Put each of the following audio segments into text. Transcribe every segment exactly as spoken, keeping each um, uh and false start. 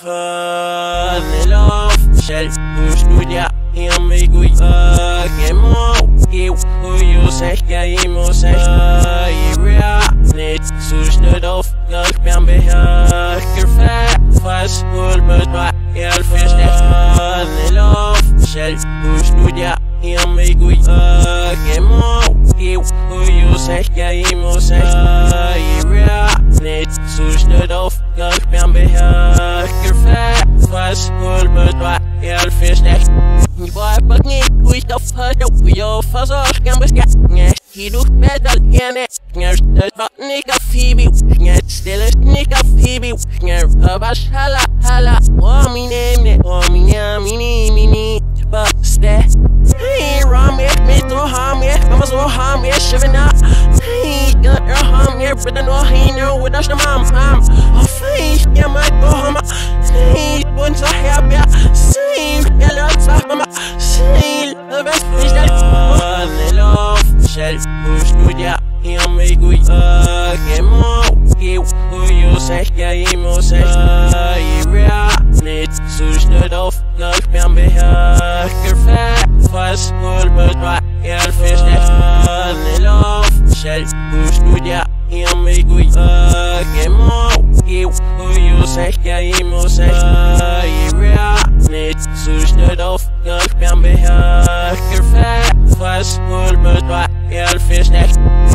Falling love, selv husk nu der hjemme i Gud gennem giv Ujo sækker i mosager i realnet Susnet of, nok bjørn behærker fast Hulmet var elfestnet Falling love, selv husk nu der hjemme i Gud gennem giv Ujo sækker i mosager i realnet Susnet of, nok bjørn behærker fast Hulmet var elfestnet You boy bugging, we stuff her, we all fuzz off, gamble scat. He look better than it. There's the nigga Phoebe. Still a nigga Phoebe. About hala hala. Oh, me name it. Oh, me name me me me. But stay. Hey, ram it, me to harm it. Mama so harm it, shoving up. Hey, got your harm it, but I know he know what that's the mom. Mom, oh, face, yeah, my go home. Hey, once I have ya. Say, hello, mama. Say, the best fish that falling love. Selv husk nu der hjemme i Gud gennem giv Ujo sækker i mosager i realnet Susnet of, nok bjørn behærker fast Hulmet var elfestnet Falling love. Selv husk nu der hjemme i Gud gennem giv Ujo sækker i mosager i realnet Susnet of, nok bjørn behærker fast Hulmet var elfestnet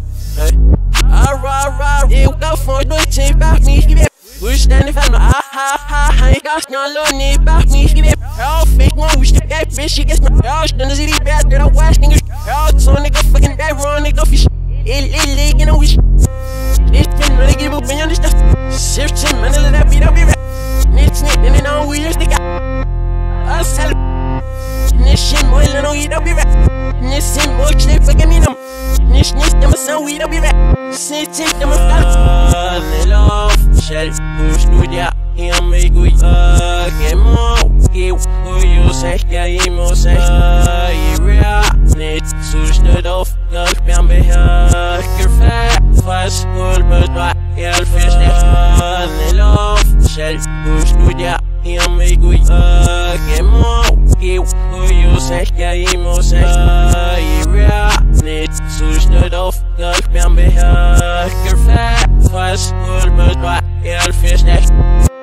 Arra, eu go for noite back me skip We stand if I'm ah ha ha I got no lonely back me skip I'll fake one we skip that bitch she gets my house done the city bad that I watch niggas out so nigga fucking that wrong nigga fish ill ill you know wish This can really give up beyond this stuff Shift him man let that beat up be rap Nits nit and then on we just nigga I'll sell Nishin boy let no eat up be rap Nishin boy sleep forget me them Nish nish dem a son we don't be rap Snitch it dem a falling love Selv husk nu der hjemme i Gud gennem giv Ujo sækker i mosager i realnet Susnet of, nok bjørn behærker fast Hulmet var elfestnet Falling love Selv husk nu der hjemme i Gud gennem giv Ujo sækker i mosager i realnet Susnet of, nok bjørn behærker fast Hulmet var elfestnet